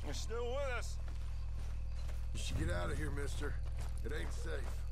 You're still with us. You should get out of here, mister. It ain't safe.